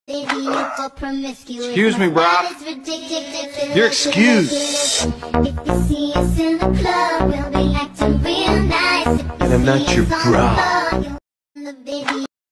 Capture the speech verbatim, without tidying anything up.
Excuse me, brah. You're excused. And I'm not your brah.